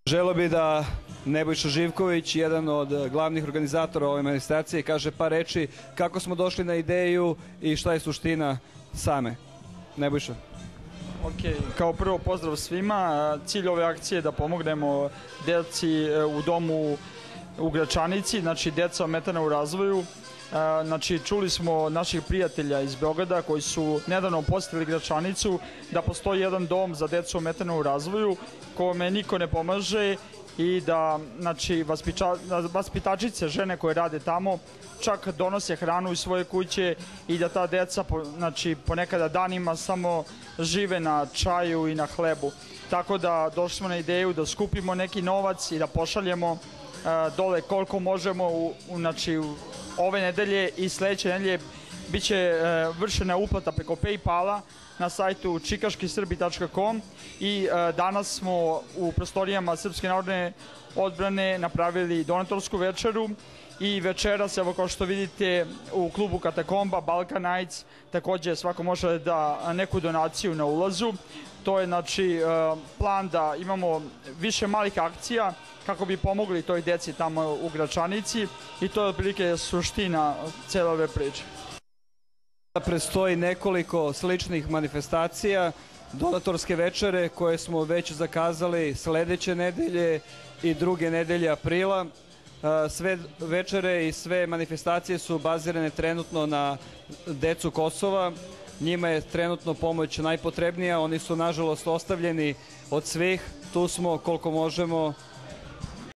Želeo bi da Nebojša Živković, jedan od glavnih organizatora ove manifestacije, kaže par reči kako smo došli na ideju i šta je suština same. Nebojša. Ok, kao prvo pozdrav svima. Cilj ove akcije je da pomognemo deci u domu u Gračanici, znači deca ometena u razvoju. Znači, čuli smo naših prijatelja iz Beograda koji su nedavno posetili Gračanicu da postoji jedan dom za decu ometenu u razvoju kome niko ne pomaže i da, znači, vaspitačice, žene koje rade tamo, čak donose hranu iz svoje kuće i da ta deca, znači, ponekada danima samo žive na čaju i na hlebu. Tako da došli smo na ideju da skupimo neki novac i da pošaljemo dole koliko možemo, znači, ove nedelje i sledeće nedelje biće vršena uplata preko PayPala na sajtu čikaškisrbi.com i danas smo u prostorijama Srpske narodne odbrane napravili donatorsku večeru i večeras, evo kao što vidite, u klubu Katakomba Balkan Nights takođe svako može da neku donaciju na ulazu. To je, znači, plan da imamo više malih akcija kako bi pomogli toj deci tamo u Gračanici i to je otprilike suština cele ove priče. Prestoji nekoliko sličnih manifestacija, donatorske večere koje smo već zakazali sledeće nedelje i druge nedelje aprila. Sve večere i sve manifestacije su bazirane trenutno na decu Kosova. Njima je trenutno pomoć najpotrebnija, oni su nažalost ostavljeni od svih. Tu smo koliko možemo